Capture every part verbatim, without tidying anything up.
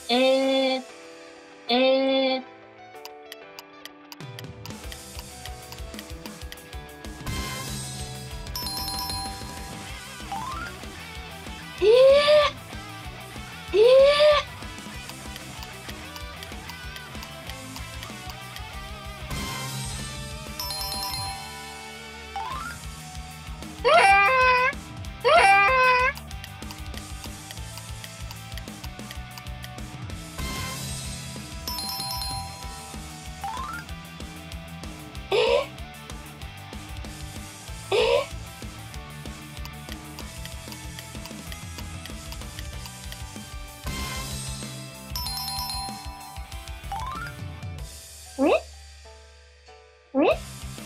えー、えー、えー、えー、ええ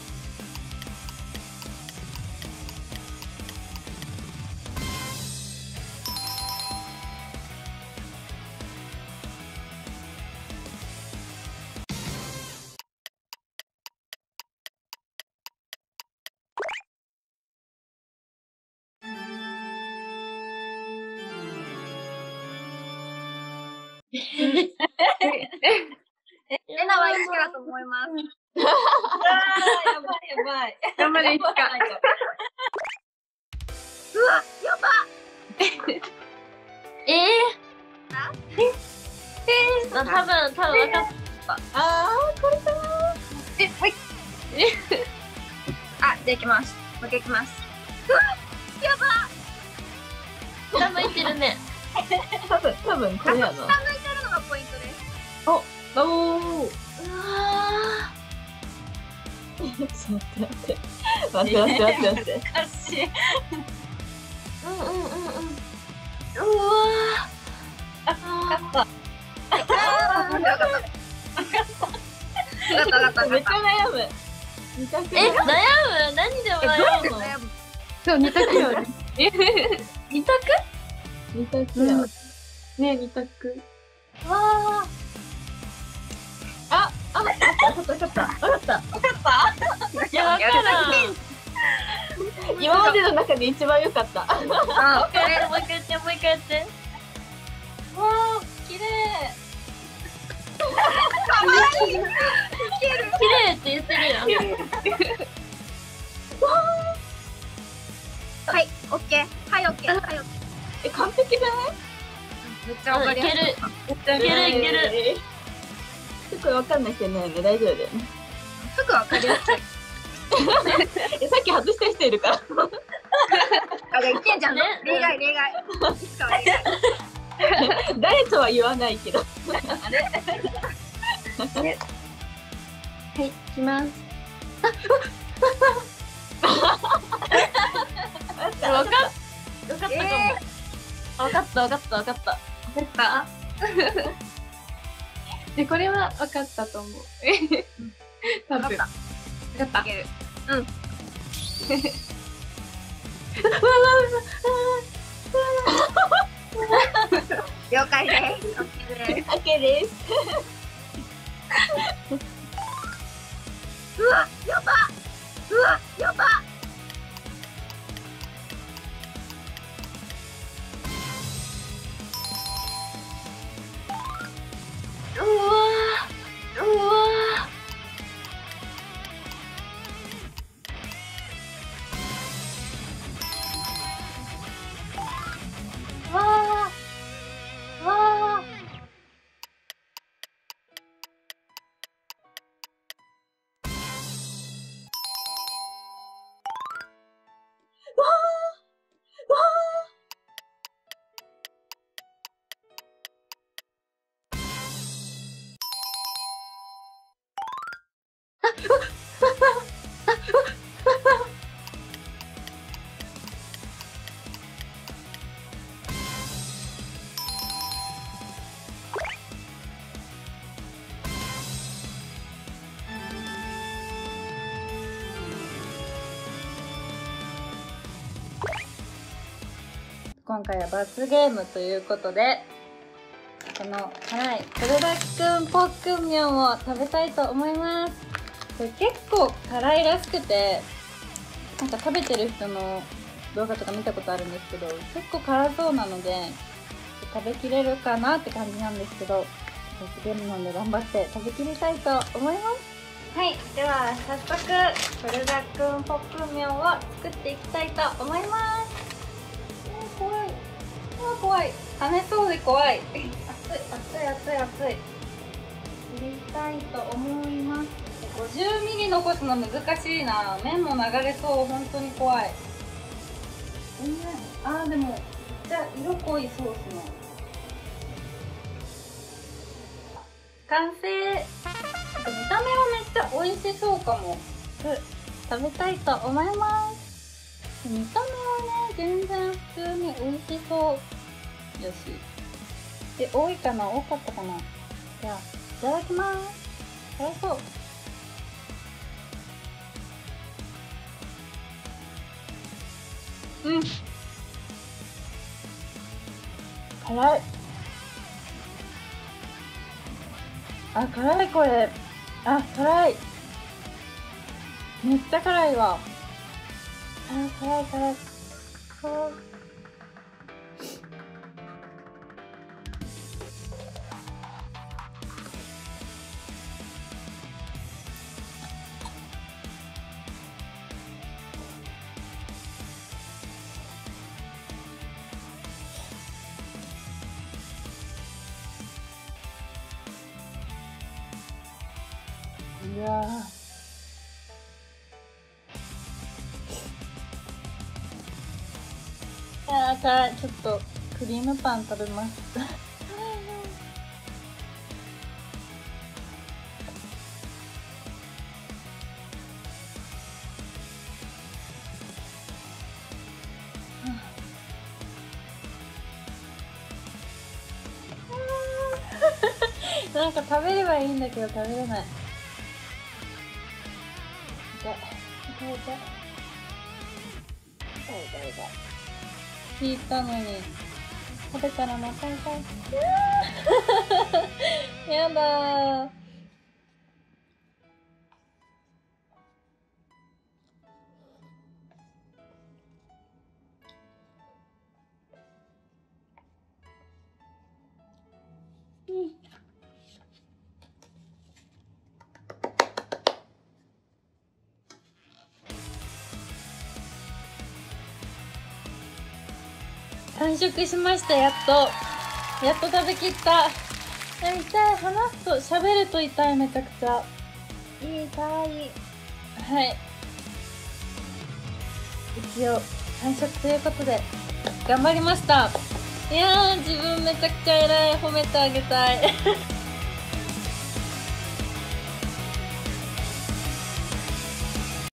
レナはいちからと思います。 あー、やばいやばい。 頑張れ、いちか。うわ、やばえー、えー、多分、多分分かった。あー、これかなえ、はい。あ、じゃあ行きます。もう一回行きます。うわ、やば下向いてるね。 多分、多分これやな。 下向いてるのがポイントです。 おお。 うわちょっと待って待って。待って待って待って待って。 ー。難しい。うんうんうんうん。うわー。あ、分かった。 あー、分かった。分かった分かった分かった。 めっちゃ悩む。二択。 え、悩む？何でも悩むの？ 悩む。 そう、二択よね。 二択？ 二択や。ね、二択。 わあ、あ、わかったわかったわかった。 ー。分かった？いや、分からん。 今までの中で一番良かった。 あ、 もう一回やって、もう一回やって、もう一回やって。わー、綺麗。 かわいい。 綺麗って言ってるやん。 はい、オッケー。はい、オッケー。はい、オッケー。 え、完璧じゃない？ めっちゃわかりやすい。 いける。いけるいける。 すごいわかんない人いないよね。大丈夫だよね。 すぐわかりやすい。 え、さっき外した人いるから。 あ、言ってんじゃん。 ね例外、例外。いつかは例外。 誰とは言わないけど。 あれ？ はい、いきます。 わかった。わかったかも。わかったわかったわかった。 分かった。 で、これは分かったと思う。多分。 分かった。 分かっいける。うん。了解です。オッケーです。 オッケーです。 うわ、やば。うわ、やば。 うわー。うわー。わー。わー。今回は罰ゲームということで、この辛い黒滝くんポックンミョンを食べたいと思います。これ結構辛いらしくて、なんか食べてる人の動画とか見たことあるんですけど、結構辛そうなので、 食べきれるかなって感じなんですけど、罰ゲームなんで頑張って食べきりたいと思います。はい、では早速プルダックンポックンミョンを作っていきたいと思います。えー、怖い、あー怖い、跳ねそうで怖い熱い熱い熱い熱い。入れたいと思います。ごじゅうミリ残すの難しいな。麺も流れそう、本当に怖い。全然、あーでもめっちゃ色濃いソースの完成。見た目はめっちゃ美味しそうかも。食べたいと思います。見た目はね、全然普通に美味しそうよし。え、多いかな、多かったかな。じゃあいただきます。辛そう。うん、辛い。あ、辛いこれ。あ、辛い。めっちゃ辛いわ。あ、辛い辛い。辛い。うわー、あー辛い。ちょっとクリームパン食べますなんか食べればいいんだけど食べれない。痛い痛い痛い痛い痛い痛い。聞いたのに食べたらまた痛いやだー。うん、完食しました。やっとやっと食べきった。痛い、話すと喋ると痛い。めちゃくちゃ痛い。はい、一応完食ということで頑張りました。いやー、自分めちゃくちゃ偉い。褒めてあげたい